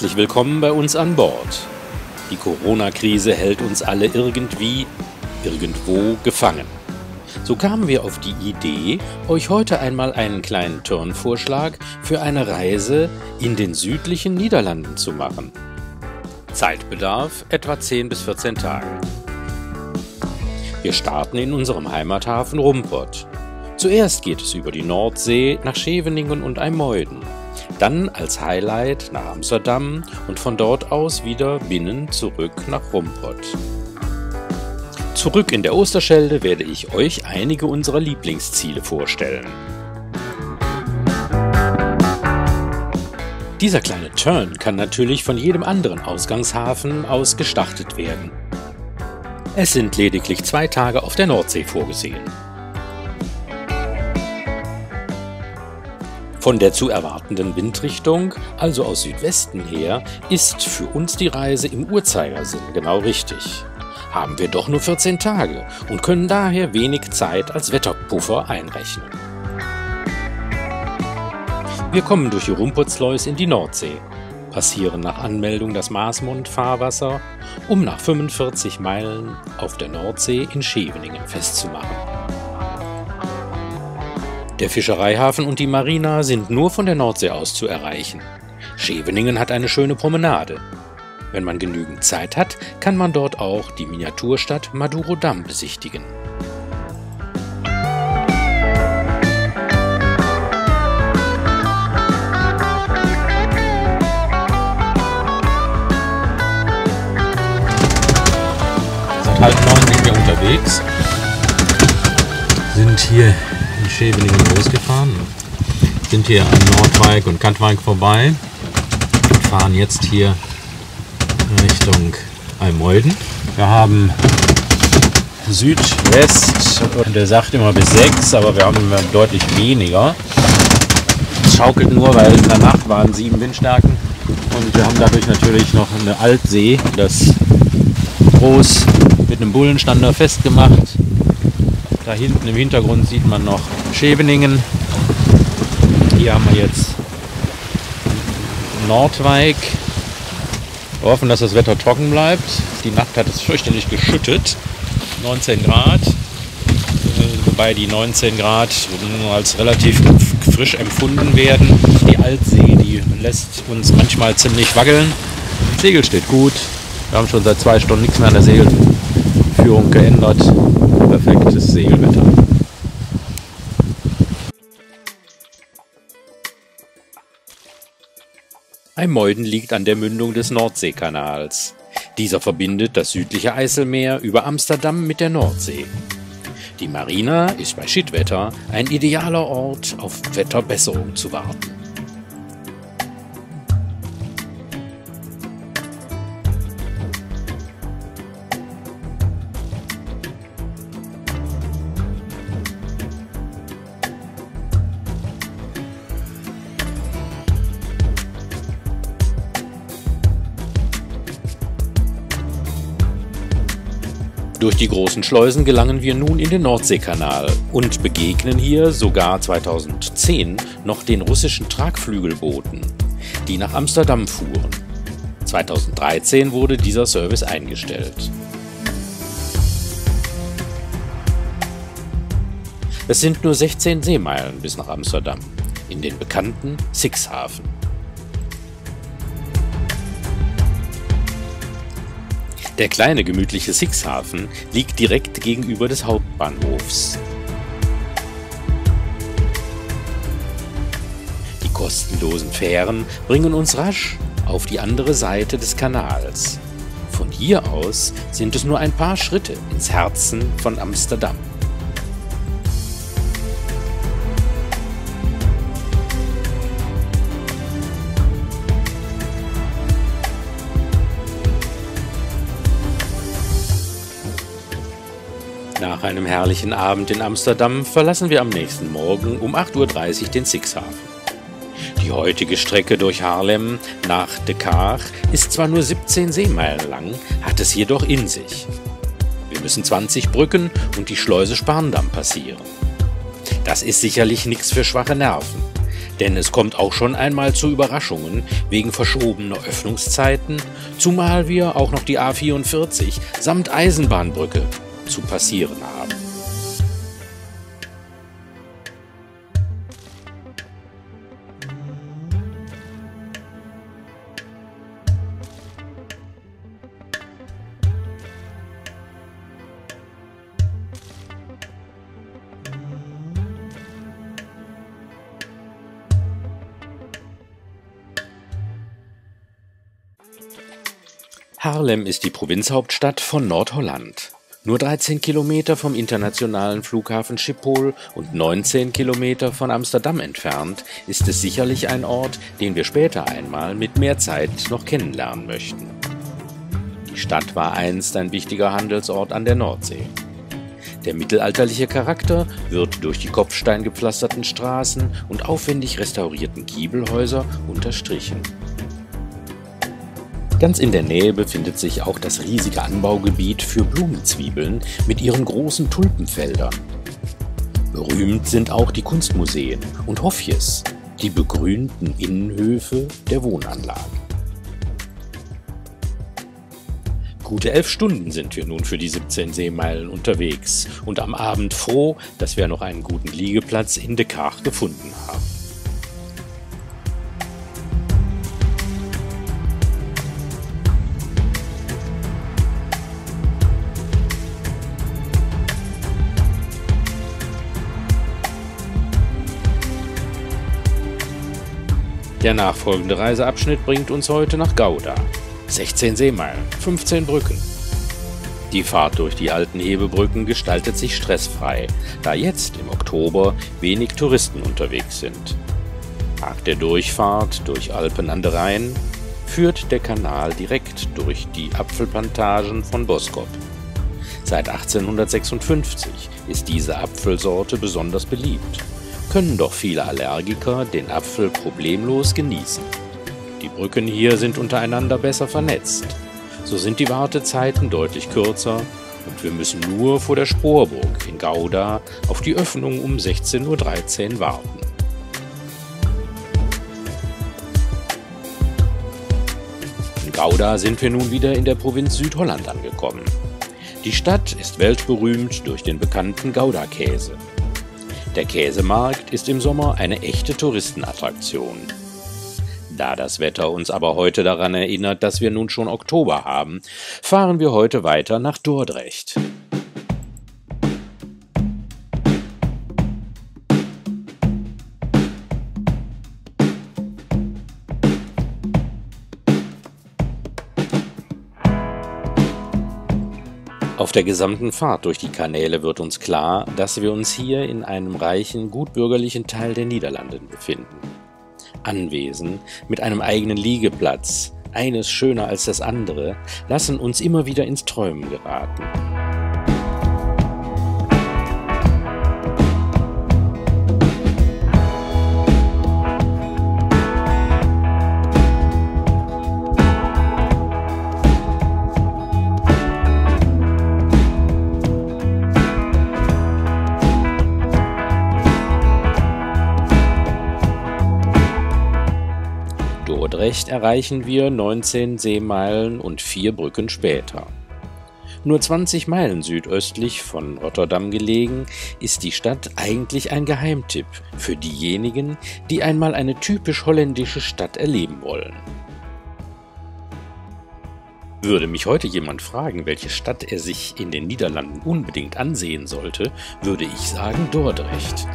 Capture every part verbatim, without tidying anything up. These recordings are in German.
Herzlich willkommen bei uns an Bord. Die Corona-Krise hält uns alle irgendwie, irgendwo gefangen. So kamen wir auf die Idee, euch heute einmal einen kleinen Turnvorschlag für eine Reise in den südlichen Niederlanden zu machen. Zeitbedarf etwa zehn bis vierzehn Tage. Wir starten in unserem Heimathafen Rumpert. Zuerst geht es über die Nordsee nach Scheveningen und IJmuiden. Dann als Highlight nach Amsterdam und von dort aus wieder binnen zurück nach Rumpert. Zurück in der Oosterschelde werde ich euch einige unserer Lieblingsziele vorstellen. Dieser kleine Turn kann natürlich von jedem anderen Ausgangshafen aus gestartet werden. Es sind lediglich zwei Tage auf der Nordsee vorgesehen. Von der zu erwartenden Windrichtung, also aus Südwesten her, ist für uns die Reise im Uhrzeigersinn genau richtig. Haben wir doch nur vierzehn Tage und können daher wenig Zeit als Wetterpuffer einrechnen. Wir kommen durch die Rumpertsluis in die Nordsee, passieren nach Anmeldung das Maasmond-Fahrwasser, um nach fünfundvierzig Meilen auf der Nordsee in Scheveningen festzumachen. Der Fischereihafen und die Marina sind nur von der Nordsee aus zu erreichen. Scheveningen hat eine schöne Promenade. Wenn man genügend Zeit hat, kann man dort auch die Miniaturstadt Madurodam besichtigen. Seit halb neun sind wir unterwegs, sind hier in Scheveningen losgefahren, sind hier an Noordwijk und Katwijk vorbei und fahren jetzt hier Richtung IJmuiden. Wir haben Südwest, der sagt immer bis sechs, aber wir haben immer deutlich weniger. Es schaukelt nur, weil in der Nacht waren sieben Windstärken und wir haben dadurch natürlich noch eine Altsee, das groß mit einem Bullenstander festgemacht. Da hinten im Hintergrund sieht man noch Scheveningen. Hier haben wir jetzt Noordwijk. Wir hoffen, dass das Wetter trocken bleibt. Die Nacht hat es fürchterlich geschüttet. neunzehn Grad. Wobei die neunzehn Grad als relativ frisch empfunden werden. Die Altsee, die lässt uns manchmal ziemlich wackeln. Das Segel steht gut. Wir haben schon seit zwei Stunden nichts mehr an der Segelführung geändert. Perfektes Segelwetter. IJmuiden liegt an der Mündung des Nordseekanals. Dieser verbindet das südliche Eiselmeer über Amsterdam mit der Nordsee. Die Marina ist bei Schiedwetter ein idealer Ort, auf Wetterbesserung zu warten. Durch die großen Schleusen gelangen wir nun in den Nordseekanal und begegnen hier sogar zweitausendzehn noch den russischen Tragflügelbooten, die nach Amsterdam fuhren. zweitausenddreizehn wurde dieser Service eingestellt. Es sind nur sechzehn Seemeilen bis nach Amsterdam, in den bekannten Sixhaven. Der kleine gemütliche Sixhaven liegt direkt gegenüber des Hauptbahnhofs. Die kostenlosen Fähren bringen uns rasch auf die andere Seite des Kanals. Von hier aus sind es nur ein paar Schritte ins Herzen von Amsterdam. Nach einem herrlichen Abend in Amsterdam verlassen wir am nächsten Morgen um acht Uhr dreißig den Sixhaven. Die heutige Strecke durch Haarlem nach De Kaag ist zwar nur siebzehn Seemeilen lang, hat es jedoch in sich. Wir müssen zwanzig Brücken und die Schleuse Sparendam passieren. Das ist sicherlich nichts für schwache Nerven. Denn es kommt auch schon einmal zu Überraschungen wegen verschobener Öffnungszeiten, zumal wir auch noch die A vierundvierzig samt Eisenbahnbrücke zu passieren haben. Haarlem ist die Provinzhauptstadt von Nordholland. Nur dreizehn Kilometer vom internationalen Flughafen Schiphol und neunzehn Kilometer von Amsterdam entfernt ist es sicherlich ein Ort, den wir später einmal mit mehr Zeit noch kennenlernen möchten. Die Stadt war einst ein wichtiger Handelsort an der Nordsee. Der mittelalterliche Charakter wird durch die kopfsteingepflasterten Straßen und aufwendig restaurierten Giebelhäuser unterstrichen. Ganz in der Nähe befindet sich auch das riesige Anbaugebiet für Blumenzwiebeln mit ihren großen Tulpenfeldern. Berühmt sind auch die Kunstmuseen und Hofjes, die begrünten Innenhöfe der Wohnanlagen. Gute elf Stunden sind wir nun für die siebzehn Seemeilen unterwegs und am Abend froh, dass wir noch einen guten Liegeplatz in De Kaag gefunden haben. Der nachfolgende Reiseabschnitt bringt uns heute nach Gouda. sechzehn Seemeilen, fünfzehn Brücken. Die Fahrt durch die alten Hebebrücken gestaltet sich stressfrei, da jetzt im Oktober wenig Touristen unterwegs sind. Nach der Durchfahrt durch Alpen an der Rhein führt der Kanal direkt durch die Apfelplantagen von Boskop. Seit achtzehnhundertsechsundfünfzig ist diese Apfelsorte besonders beliebt, können doch viele Allergiker den Apfel problemlos genießen. Die Brücken hier sind untereinander besser vernetzt. So sind die Wartezeiten deutlich kürzer und wir müssen nur vor der Sporburg in Gouda auf die Öffnung um sechzehn Uhr dreizehn warten. In Gouda sind wir nun wieder in der Provinz Südholland angekommen. Die Stadt ist weltberühmt durch den bekannten Gouda-Käse. Der Käsemarkt ist im Sommer eine echte Touristenattraktion. Da das Wetter uns aber heute daran erinnert, dass wir nun schon Oktober haben, fahren wir heute weiter nach Dordrecht. Auf der gesamten Fahrt durch die Kanäle wird uns klar, dass wir uns hier in einem reichen, gutbürgerlichen Teil der Niederlande befinden. Anwesen mit einem eigenen Liegeplatz, eines schöner als das andere, lassen uns immer wieder ins Träumen geraten. Dordrecht erreichen wir neunzehn Seemeilen und vier Brücken später. Nur zwanzig Meilen südöstlich von Rotterdam gelegen, ist die Stadt eigentlich ein Geheimtipp für diejenigen, die einmal eine typisch holländische Stadt erleben wollen. Würde mich heute jemand fragen, welche Stadt er sich in den Niederlanden unbedingt ansehen sollte, würde ich sagen Dordrecht.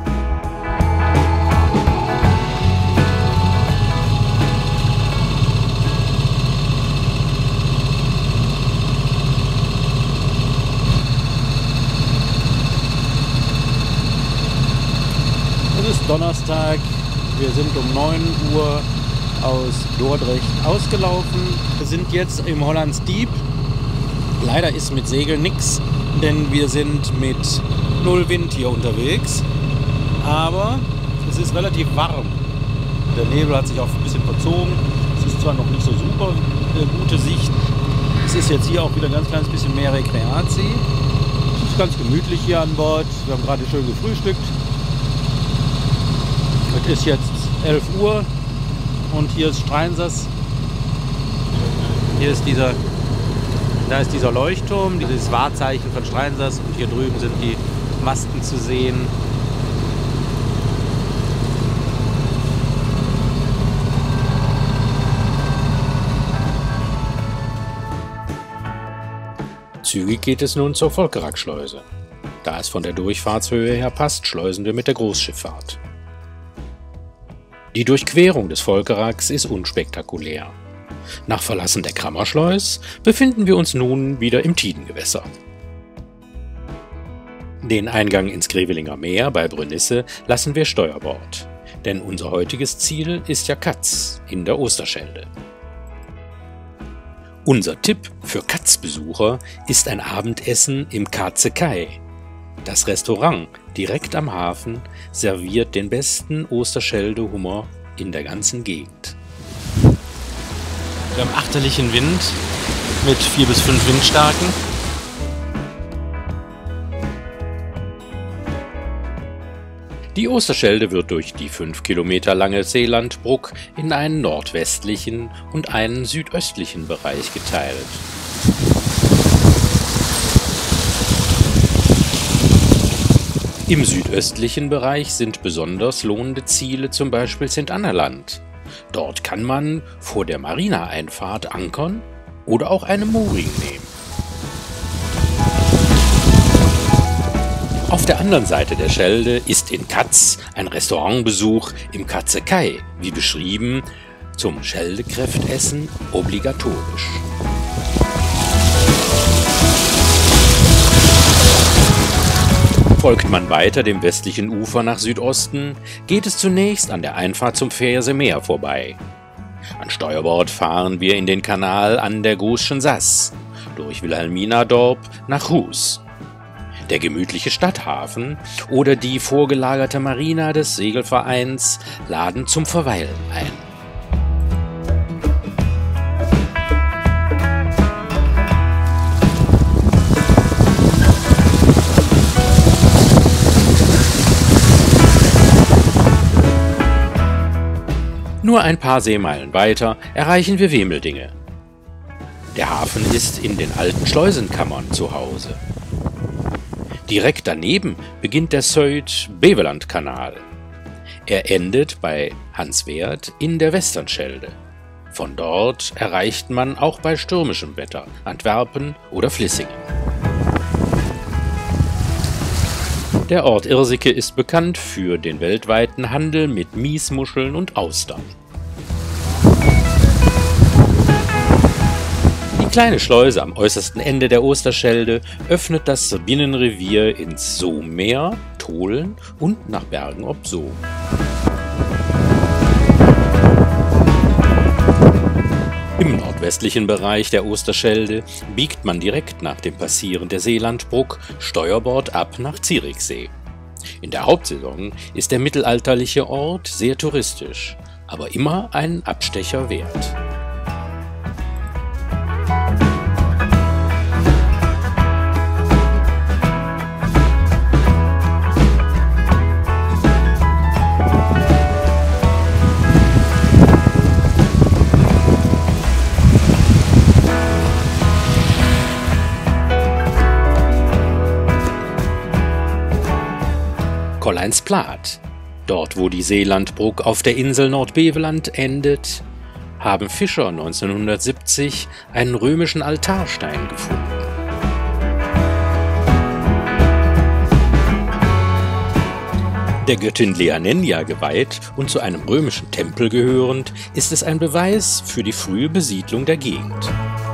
Es ist Donnerstag, wir sind um neun Uhr aus Dordrecht ausgelaufen. Wir sind jetzt im Hollands Diep. Leider ist mit Segeln nichts, denn wir sind mit null Wind hier unterwegs. Aber es ist relativ warm. Der Nebel hat sich auch ein bisschen verzogen. Es ist zwar noch nicht so super äh, gute Sicht. Es ist jetzt hier auch wieder ein ganz kleines bisschen mehr Rekreatie. Es ist ganz gemütlich hier an Bord. Wir haben gerade schön gefrühstückt. Es ist jetzt elf Uhr und hier ist Streinsers. Hier ist dieser, da ist dieser Leuchtturm, dieses Wahrzeichen von Streinsers, und hier drüben sind die Masten zu sehen. Zügig geht es nun zur Volkerakschleuse. Da es von der Durchfahrtshöhe her passt, schleusen wir mit der Großschifffahrt. Die Durchquerung des Volkeraks ist unspektakulär. Nach Verlassen der Krammerschleus befinden wir uns nun wieder im Tidengewässer. Den Eingang ins Grevelinger Meer bei Brünnisse lassen wir Steuerbord, denn unser heutiges Ziel ist ja Katz in der Osterschelde. Unser Tipp für Katz-Besucher ist ein Abendessen im Katze Kai. Das Restaurant direkt am Hafen serviert den besten Osterschelde-Hummer in der ganzen Gegend. Wir haben achterlichen Wind mit vier bis fünf Windstärken. Die Osterschelde wird durch die fünf Kilometer lange Seelandbruck in einen nordwestlichen und einen südöstlichen Bereich geteilt. Im südöstlichen Bereich sind besonders lohnende Ziele, zum Beispiel Sint-Anna-Land. Dort kann man vor der Marina-Einfahrt ankern oder auch eine Mooring nehmen. Auf der anderen Seite der Schelde ist in Katz ein Restaurantbesuch im Katze Kai, wie beschrieben, zum Scheldekräftessen obligatorisch. Folgt man weiter dem westlichen Ufer nach Südosten, geht es zunächst an der Einfahrt zum Ferse Meer vorbei. An Steuerbord fahren wir in den Kanal an der Goschen Sass, durch Wilhelminadorp nach Hus. Der gemütliche Stadthafen oder die vorgelagerte Marina des Segelvereins laden zum Verweilen ein. Nur ein paar Seemeilen weiter erreichen wir Wemeldinge. Der Hafen ist in den alten Schleusenkammern zu Hause. Direkt daneben beginnt der Söyd-Beveland-Kanal. Er endet bei Hanswerd in der Westernschelde. Von dort erreicht man auch bei stürmischem Wetter Antwerpen oder Vlissingen. Der Ort Irseke ist bekannt für den weltweiten Handel mit Miesmuscheln und Austern. Die kleine Schleuse am äußersten Ende der Osterschelde öffnet das Binnenrevier ins Soommeer, Tholen und nach Bergen ob Zoom. Im nordwestlichen Bereich der Osterschelde biegt man direkt nach dem Passieren der Seelandbruck Steuerbord ab nach Zieriksee. In der Hauptsaison ist der mittelalterliche Ort sehr touristisch, aber immer einen Abstecher wert. Colleinsplaat. Dort, wo die Seelandbruck auf der Insel Nordbeveland endet, haben Fischer neunzehnhundertsiebzig einen römischen Altarstein gefunden. Der Göttin Leanennia geweiht und zu einem römischen Tempel gehörend, ist es ein Beweis für die frühe Besiedlung der Gegend.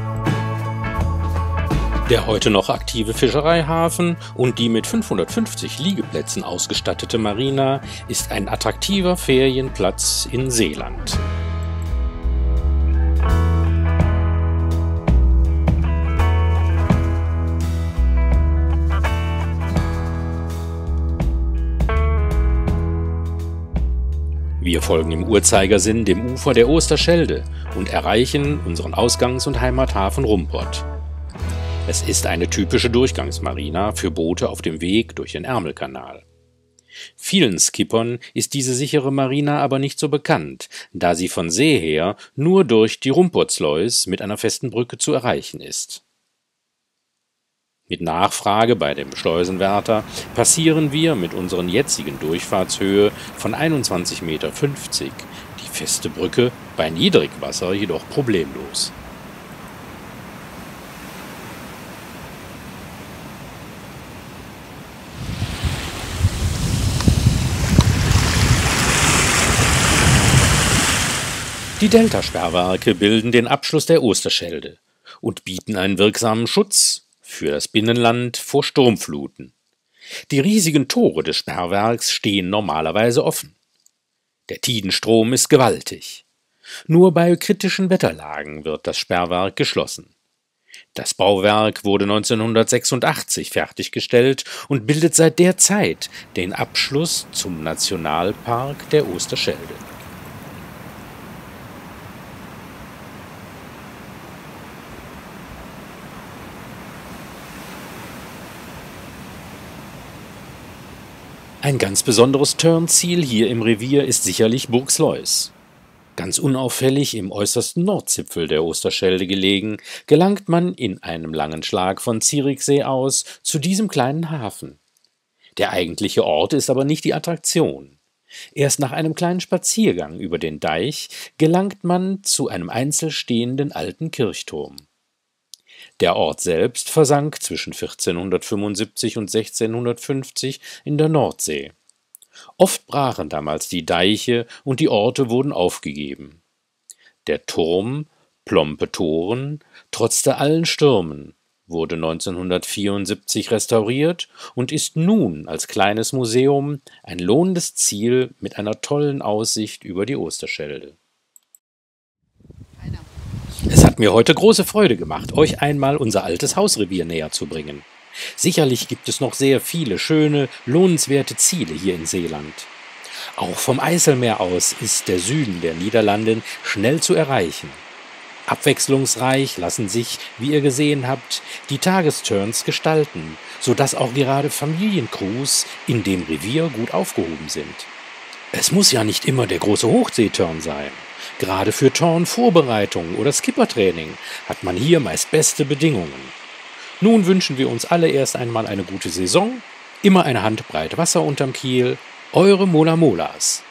Der heute noch aktive Fischereihafen und die mit fünfhundertfünfzig Liegeplätzen ausgestattete Marina ist ein attraktiver Ferienplatz in Seeland. Wir folgen im Uhrzeigersinn dem Ufer der Osterschelde und erreichen unseren Ausgangs- und Heimathafen Rumport. Es ist eine typische Durchgangsmarina für Boote auf dem Weg durch den Ärmelkanal. Vielen Skippern ist diese sichere Marina aber nicht so bekannt, da sie von See her nur durch die Rumpurzleus mit einer festen Brücke zu erreichen ist. Mit Nachfrage bei dem Schleusenwärter passieren wir mit unseren jetzigen Durchfahrtshöhe von einundzwanzig Komma fünfzig Meter die feste Brücke bei Niedrigwasser jedoch problemlos. Die Deltasperrwerke bilden den Abschluss der Osterschelde und bieten einen wirksamen Schutz für das Binnenland vor Sturmfluten. Die riesigen Tore des Sperrwerks stehen normalerweise offen. Der Tidenstrom ist gewaltig. Nur bei kritischen Wetterlagen wird das Sperrwerk geschlossen. Das Bauwerk wurde neunzehnhundertsechsundachtzig fertiggestellt und bildet seit der Zeit den Abschluss zum Nationalpark der Osterschelde. Ein ganz besonderes Turnziel hier im Revier ist sicherlich Burg Sluis. Ganz unauffällig im äußersten Nordzipfel der Osterschelde gelegen, gelangt man in einem langen Schlag von Zürichsee aus zu diesem kleinen Hafen. Der eigentliche Ort ist aber nicht die Attraktion. Erst nach einem kleinen Spaziergang über den Deich gelangt man zu einem einzeln stehenden alten Kirchturm. Der Ort selbst versank zwischen vierzehnhundertfünfundsiebzig und sechzehnhundertfünfzig in der Nordsee. Oft brachen damals die Deiche und die Orte wurden aufgegeben. Der Turm, plompe Toren, trotzte allen Stürmen, wurde neunzehnhundertvierundsiebzig restauriert und ist nun als kleines Museum ein lohnendes Ziel mit einer tollen Aussicht über die Osterschelde. Es hat mir heute große Freude gemacht, euch einmal unser altes Hausrevier näher zu bringen. Sicherlich gibt es noch sehr viele schöne, lohnenswerte Ziele hier in Seeland. Auch vom Eiselmeer aus ist der Süden der Niederlande schnell zu erreichen. Abwechslungsreich lassen sich, wie ihr gesehen habt, die Tagesturns gestalten, sodass auch gerade Familiencrews in dem Revier gut aufgehoben sind. Es muss ja nicht immer der große Hochseeturn sein. Gerade für Turnvorbereitung oder Skippertraining hat man hier meist beste Bedingungen. Nun wünschen wir uns alle erst einmal eine gute Saison, immer eine Handbreit Wasser unterm Kiel, eure Mola Molas.